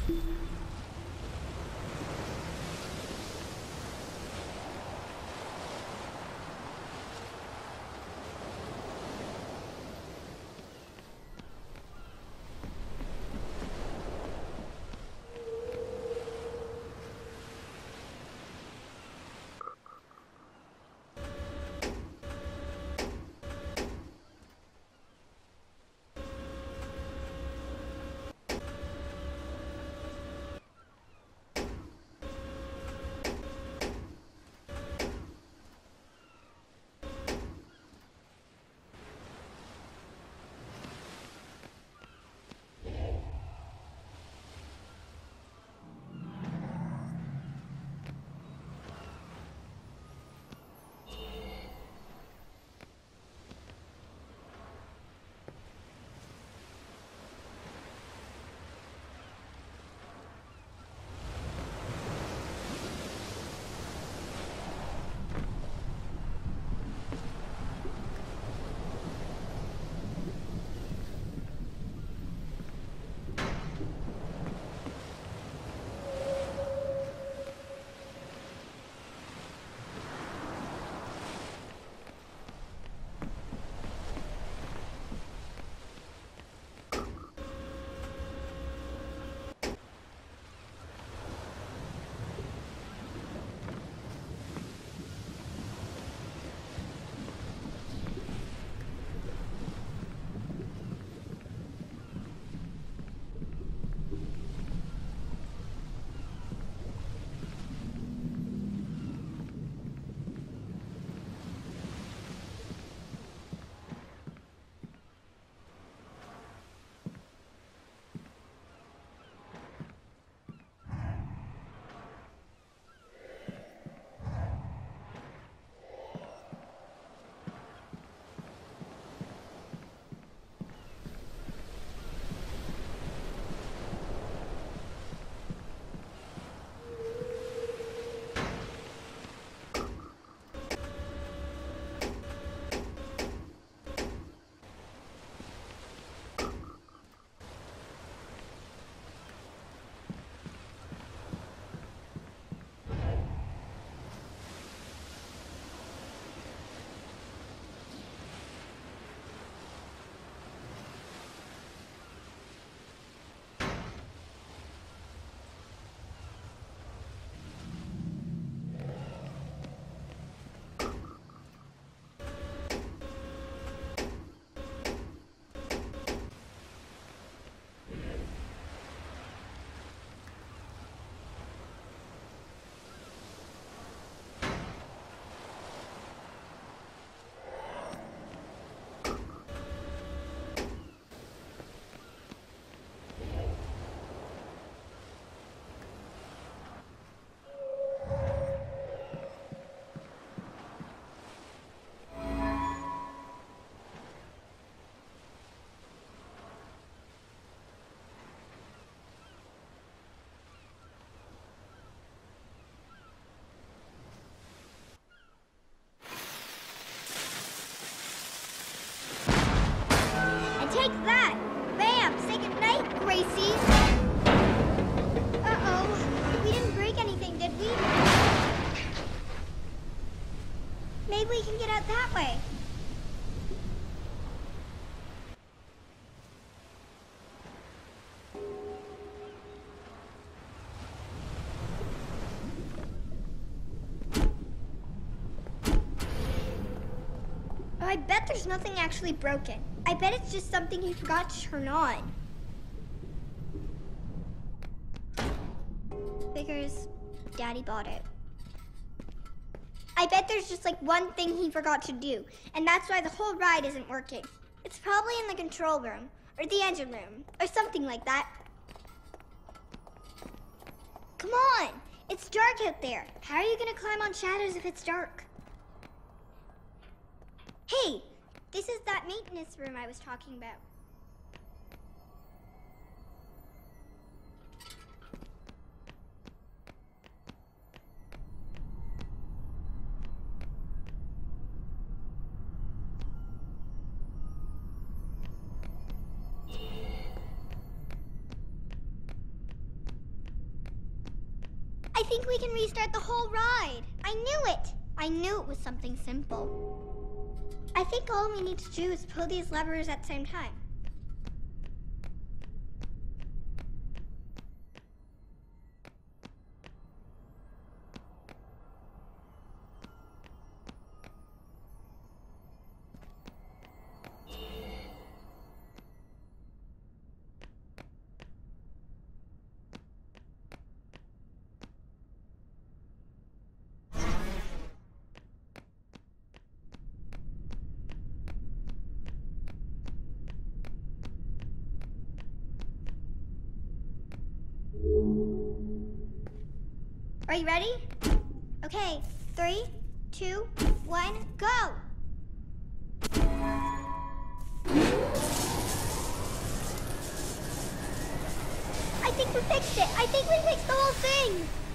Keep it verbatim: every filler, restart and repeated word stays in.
Take that! Bam! Say goodnight, Gracie! Uh-oh. We didn't break anything, did we? Maybe we can get out that way. I bet there's nothing actually broken. I bet it's just something you forgot to turn on. Figures Daddy bought it. I bet there's just like one thing he forgot to do, and that's why the whole ride isn't working. It's probably in the control room, or the engine room, or something like that. Come on! It's dark out there. How are you gonna climb on shadows if it's dark? Hey! This is that maintenance room I was talking about. I think we can restart the whole ride. I knew it. I knew it was something simple. I think all we need to do is pull these levers at the same time. Are you ready? Okay, three, two, one, go! I think we fixed it! I think we fixed the whole thing!